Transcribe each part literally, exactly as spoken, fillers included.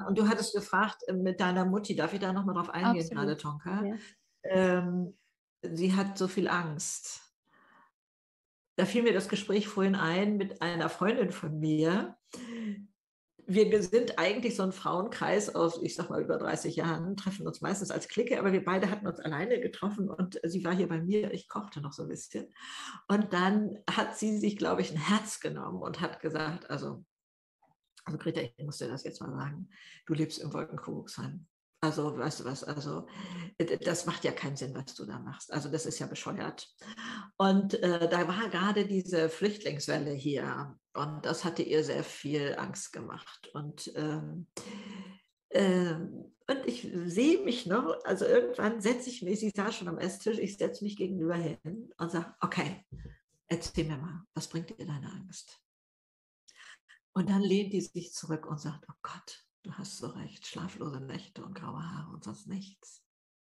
und du hattest gefragt äh, mit deiner Mutti, darf ich da nochmal drauf eingehen, gerade Absolut. Tonka? Ja. Ähm, sie hat so viel Angst. Da fiel mir das Gespräch vorhin ein mit einer Freundin von mir. Wir sind eigentlich so ein Frauenkreis aus, ich sag mal, über dreißig Jahren, treffen uns meistens als Clique, aber wir beide hatten uns alleine getroffen und sie war hier bei mir, ich kochte noch so ein bisschen. Und dann hat sie sich, glaube ich, ein Herz genommen und hat gesagt, also, also Greta, ich muss dir das jetzt mal sagen, du lebst im Wolkenkuckucksheim. Also, weißt du was, also, das macht ja keinen Sinn, was du da machst. Also, das ist ja bescheuert. Und äh, da war gerade diese Flüchtlingswelle hier und das hatte ihr sehr viel Angst gemacht. Und, ähm, ähm, und ich sehe mich noch, also irgendwann setze ich mich, sie saß schon am Esstisch, ich setze mich gegenüber hin und sage, okay, erzähl mir mal, was bringt dir deine Angst? Und dann lehnt die sich zurück und sagt, oh Gott, du hast so recht, schlaflose Nächte und graue Haare und sonst nichts.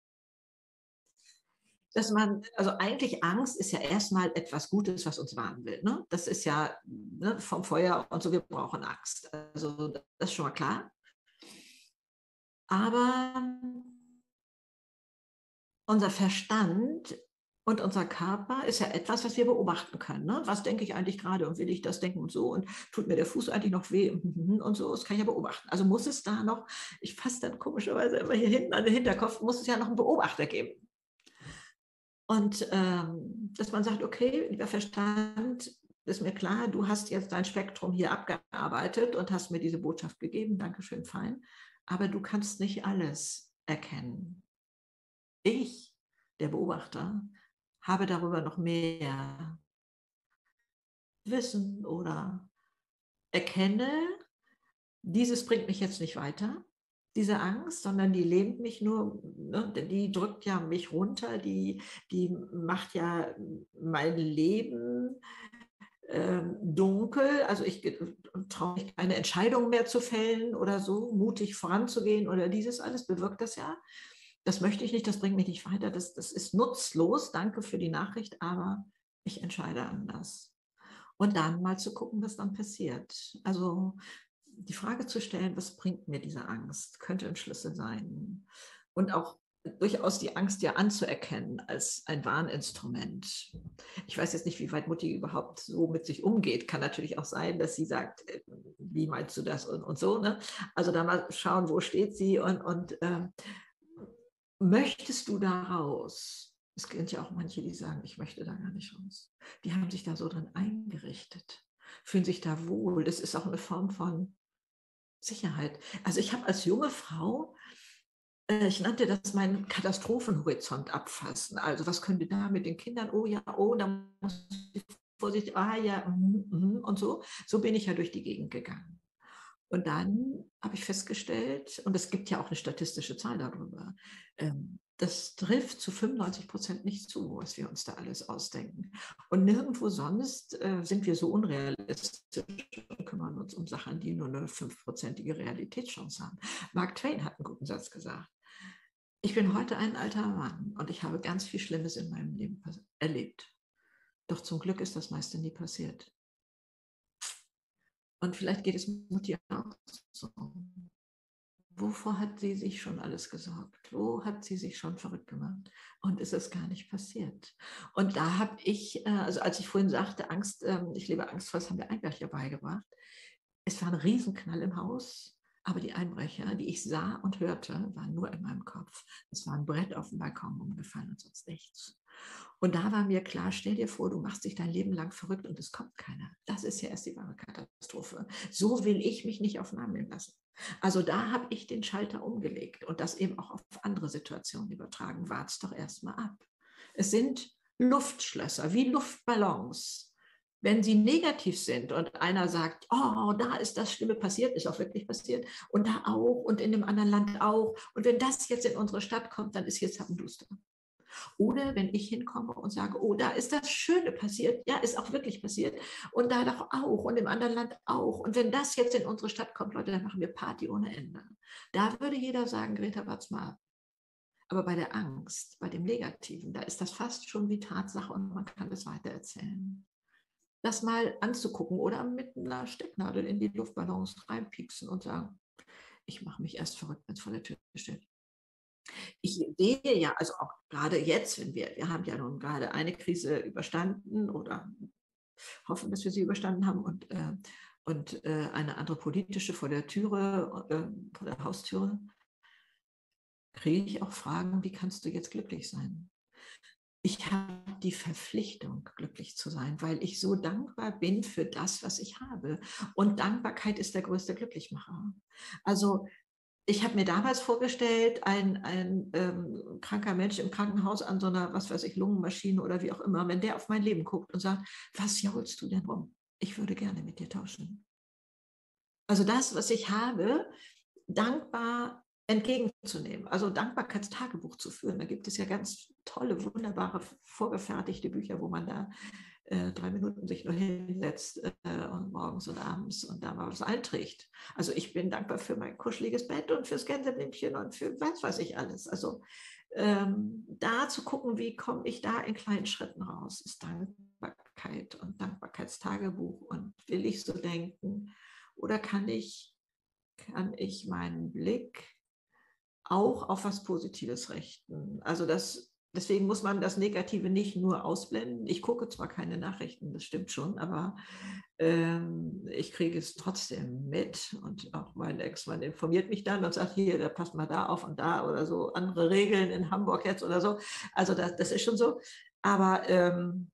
Dass man, also eigentlich Angst ist ja erstmal etwas Gutes, was uns warnen will. Ne? Das ist ja ne, vom Feuer und so, wir brauchen Angst. Also das ist schon mal klar. Aber unser Verstand und unser Körper ist ja etwas, was wir beobachten können. Ne? Was denke ich eigentlich gerade und will ich das denken und so und tut mir der Fuß eigentlich noch weh und so, das kann ich ja beobachten. Also muss es da noch, ich fasse dann komischerweise immer hier hinten an den Hinterkopf, muss es ja noch einen Beobachter geben. Und ähm, dass man sagt, okay, lieber Verstand, ist mir klar, du hast jetzt dein Spektrum hier abgearbeitet und hast mir diese Botschaft gegeben, Dankeschön, fein, aber du kannst nicht alles erkennen. Ich, der Beobachter, habe darüber noch mehr Wissen oder erkenne, dieses bringt mich jetzt nicht weiter, diese Angst, sondern die lähmt mich nur, ne, die drückt ja mich runter, die, die macht ja mein Leben ähm, dunkel. Also ich traue mich keine Entscheidung mehr zu fällen oder so, mutig voranzugehen oder dieses alles bewirkt das ja. Das möchte ich nicht, das bringt mich nicht weiter, das, das ist nutzlos. Danke für die Nachricht, aber ich entscheide anders. Und dann mal zu gucken, was dann passiert. Also die Frage zu stellen, was bringt mir diese Angst, könnte ein Schlüssel sein. Und auch durchaus die Angst ja anzuerkennen als ein Warninstrument. Ich weiß jetzt nicht, wie weit Mutti überhaupt so mit sich umgeht. Kann natürlich auch sein, dass sie sagt, wie meinst du das und, und so. Ne? Also da mal schauen, wo steht sie und, und äh, möchtest du da raus? Es gibt ja auch manche, die sagen, ich möchte da gar nicht raus. Die haben sich da so drin eingerichtet, fühlen sich da wohl. Das ist auch eine Form von Sicherheit. Also ich habe als junge Frau, äh, ich nannte das meinen Katastrophenhorizont abfassen. Also was könnte da mit den Kindern? Oh ja, oh, da muss ich vorsichtig, ah ja, mm, mm, und so. So bin ich ja durch die Gegend gegangen. Und dann habe ich festgestellt, und es gibt ja auch eine statistische Zahl darüber, ähm, das trifft zu fünfundneunzig Prozent nicht zu, was wir uns da alles ausdenken. Und nirgendwo sonst äh, sind wir so unrealistisch und kümmern uns um Sachen, die nur eine fünfprozentige Realitätschance haben. Mark Twain hat einen guten Satz gesagt. Ich bin heute ein alter Mann und ich habe ganz viel Schlimmes in meinem Leben erlebt. Doch zum Glück ist das meiste nie passiert. Und vielleicht geht es Mutti auch so. Wovor hat sie sich schon alles gesorgt? Wo hat sie sich schon verrückt gemacht? Und ist es gar nicht passiert? Und da habe ich, also als ich vorhin sagte, Angst, ich lebe Angst, was haben wir Einbrecher beigebracht? Es war ein Riesenknall im Haus, aber die Einbrecher, die ich sah und hörte, waren nur in meinem Kopf. Es war ein Brett auf dem Balkon umgefallen und sonst nichts. Und da war mir klar, stell dir vor, du machst dich dein Leben lang verrückt und es kommt keiner. Das ist ja erst die wahre Katastrophe. So will ich mich nicht aufnehmen lassen. Also da habe ich den Schalter umgelegt und das eben auch auf andere Situationen übertragen. Wart's doch erstmal ab. Es sind Luftschlösser, wie Luftballons. Wenn sie negativ sind und einer sagt, oh, da ist das Schlimme passiert, ist auch wirklich passiert, und da auch und in dem anderen Land auch. Und wenn das jetzt in unsere Stadt kommt, dann ist hier zappenduster. Oder wenn ich hinkomme und sage, oh, da ist das Schöne passiert, ja, ist auch wirklich passiert, und da doch auch und im anderen Land auch. Und wenn das jetzt in unsere Stadt kommt, Leute, dann machen wir Party ohne Ende. Da würde jeder sagen, Greta, wart's mal ab. Aber bei der Angst, bei dem Negativen, da ist das fast schon wie Tatsache und man kann es weitererzählen. Das mal anzugucken oder mit einer Stecknadel in die Luftballons reinpieksen und sagen, Ich mache mich erst verrückt, wenn es vor der Tür steht. Ich sehe ja, also auch gerade jetzt, wenn wir, wir haben ja nun gerade eine Krise überstanden oder hoffen, dass wir sie überstanden haben und, äh, und äh, eine andere politische vor der Türe, äh, vor der Haustüre, kriege ich auch Fragen, wie kannst du jetzt glücklich sein? Ich habe die Verpflichtung, glücklich zu sein, weil ich so dankbar bin für das, was ich habe. Und Dankbarkeit ist der größte Glücklichmacher. Also ich habe mir damals vorgestellt, ein, ein ähm, kranker Mensch im Krankenhaus an so einer, was weiß ich, Lungenmaschine oder wie auch immer, wenn der auf mein Leben guckt und sagt, was jaulst du denn rum? Ich würde gerne mit dir tauschen. Also das, was ich habe, dankbar entgegenzunehmen, also Dankbarkeitstagebuch zu führen. Da gibt es ja ganz tolle, wunderbare, vorgefertigte Bücher, wo man da äh, drei Minuten sich nur hinsetzt äh, und morgens und abends und da mal was einträgt. Also ich bin dankbar für mein kuscheliges Bett und fürs Gänseblümchen und für was weiß ich alles. Also ähm, da zu gucken, wie komme ich da in kleinen Schritten raus, ist Dankbarkeit und Dankbarkeitstagebuch und will ich so denken oder kann ich, kann ich meinen Blick auch auf was Positives richten. Also das, deswegen muss man das Negative nicht nur ausblenden. Ich gucke zwar keine Nachrichten, das stimmt schon, aber ähm, ich kriege es trotzdem mit und auch mein Ex-Mann informiert mich dann und sagt, hier, da passt mal da auf und da oder so, andere Regeln in Hamburg jetzt oder so. Also das, das ist schon so. Aber ähm,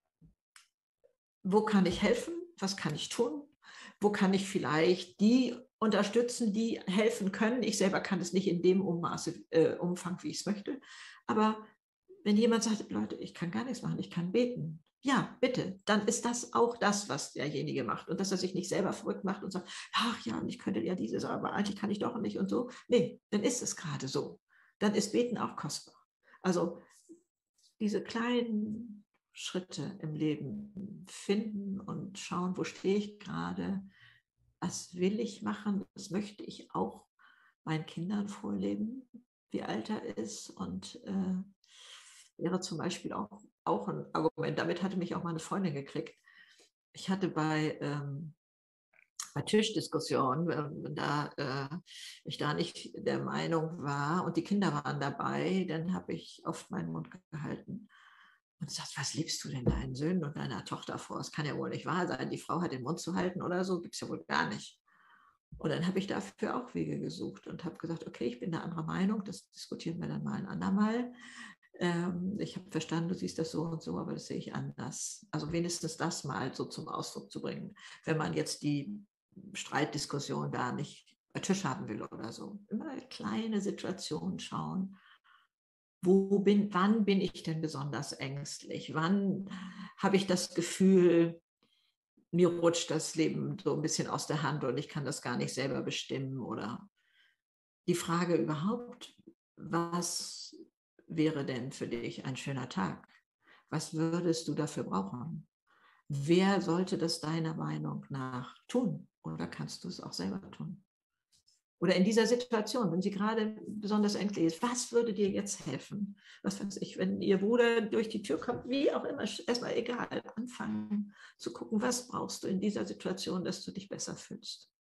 wo kann ich helfen? Was kann ich tun? Wo kann ich vielleicht die unterstützen, die helfen können? Ich selber kann es nicht in dem Ummaße, äh, Umfang, wie ich es möchte. Aber wenn jemand sagt, Leute, ich kann gar nichts machen, ich kann beten. Ja, bitte, dann ist das auch das, was derjenige macht. Und dass er sich nicht selber verrückt macht und sagt, ach ja, und ich könnte ja dieses, aber eigentlich kann ich doch nicht und so. Nee, dann ist es gerade so. Dann ist Beten auch kostbar. Also diese kleinen Schritte im Leben finden und schauen, wo stehe ich gerade, was will ich machen, was möchte ich auch meinen Kindern vorleben, wie alt er ist und äh, wäre zum Beispiel auch, auch ein Argument. Damit hatte mich auch meine Freundin gekriegt. Ich hatte bei, ähm, bei Tischdiskussionen, wenn da äh, ich da nicht der Meinung war und die Kinder waren dabei, dann habe ich oft meinen Mund gehalten und sagt, was liebst du denn deinen Söhnen und deiner Tochter vor? Das kann ja wohl nicht wahr sein. Die Frau hat den Mund zu halten oder so, gibt es ja wohl gar nicht. Und dann habe ich dafür auch Wege gesucht und habe gesagt, okay, ich bin der anderer Meinung, das diskutieren wir dann mal ein andermal. Ähm, ich habe verstanden, du siehst das so und so, aber das sehe ich anders. Also wenigstens das mal so zum Ausdruck zu bringen, wenn man jetzt die Streitdiskussion da nicht bei Tisch haben will oder so. Immer kleine Situationen schauen. Wo bin, wann bin ich denn besonders ängstlich? Wann habe ich das Gefühl, mir rutscht das Leben so ein bisschen aus der Hand und ich kann das gar nicht selber bestimmen? Oder die Frage überhaupt, was wäre denn für dich ein schöner Tag? Was würdest du dafür brauchen? Wer sollte das deiner Meinung nach tun? Oder kannst du es auch selber tun? Oder in dieser Situation, wenn sie gerade besonders ängstlich ist, was würde dir jetzt helfen? Was weiß ich, wenn ihr Bruder durch die Tür kommt, wie auch immer, erstmal egal, anfangen zu gucken, was brauchst du in dieser Situation, dass du dich besser fühlst.